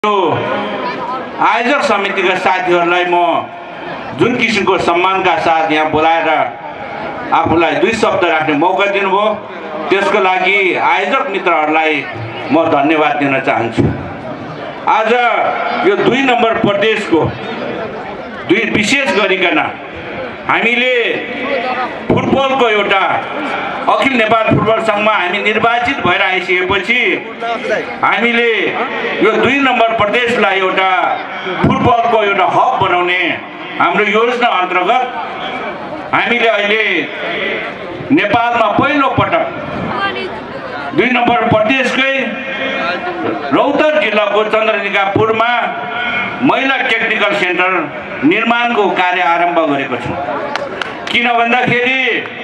आयोजक समितिका साथीहरूलाई म जुन किसिमको सम्मानका साथ यहाँ बोलाएर आफूलाई 2 शब्द राख्ने मौका दिनुभयो त्यसको लागि आयोजक मित्रहरूलाई म धन्यवाद दिन चाहन्छु। आज यो 2 नम्बर प्रदेशको विशेष गरिकन हामीले फुटबलको एउटा अखिल नेपाल फुटबल संघमा हामी निर्वाचित भएर आइसकेपछि हामीले यो 2 नम्बर प्रदेशलाई एउटा फुटबलको एउटा हब बनाउने हाम्रो योजना अन्तर्गत हामीले अहिले नेपालमा पहिलो पटक 2 नम्बर प्रदेशकै रौतहट जिल्लाको चन्द्रनिकापुरमा महिला टेक्निकल सेन्टर निर्माणको कार्य आरम्भ गरेको छौँ। किन भन्दाखेरि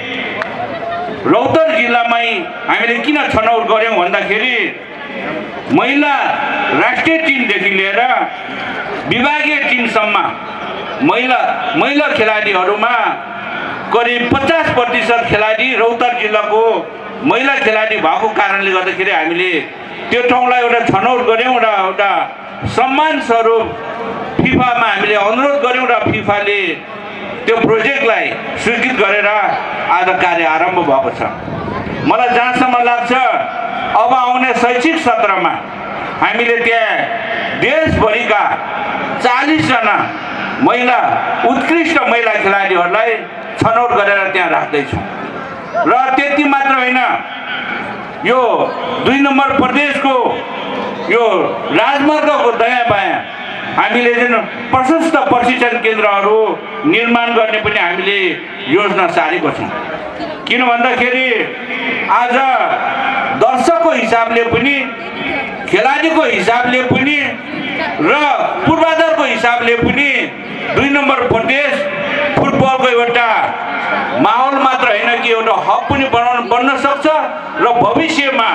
रौतहट जिल्लामै हामीले किन छनौट गर्यौं भन्दाखेरि महिला राष्ट्रिय टिमदेखि लिएर विभागीय टिमसम्म महिला खेलाडीहरूमा करिब 50% खेलाडी रौतहट जिल्लाको महिला खेलाडी भएको कारणले गर्दाखेरि हामीले त्यो ठाउँलाई एउटा छनौट गर्यौं र एउटा सम्मान स्वरूप फिफामा हामीले अनुरोध गर्यौं र फिफाले त्यो प्रोजेक्टलाई स्वीकृत गरेर आज कार्य आरम्भ भएको छ। मलाई जहाँसम्म लाग्छ अब आउने शैक्षिक सत्रमा हामीले त्यहाँ देशभरिका 40 जना महिला उत्कृष्ट महिला खेलाडीहरूलाई छनौट गरेर त्यहाँ राख्दैछौँ र त्यति मात्र होइन यो 2 नम्बर प्रदेशको यो राजमार्गको दायाँ बायाँ हामीले जुन प्रशस्त प्रशिक्षण केन्द्रहरू निर्माण गर्ने पनि हामीले योजना सारेको छौँ। किन भन्दाखेरि आज दर्शकको हिसाबले पनि खेलाडीको हिसाबले पनि र पूर्वाधारको हिसाबले पनि 2 नम्बर प्रदेश फुटबलको एउटा माहौल मात्र होइन कि एउटा हब पनि बन्न सक्छ र भविष्यमा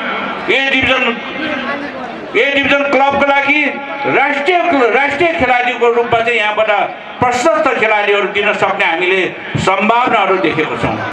ए डिभिजन क्लबको लागि राष्ट्रिय खेलाडीको रूपमा चाहिँ यहाँबाट प्रशस्त खेलाडीहरू दिन सक्ने हामीले सम्भावनाहरू देखेको छौँ।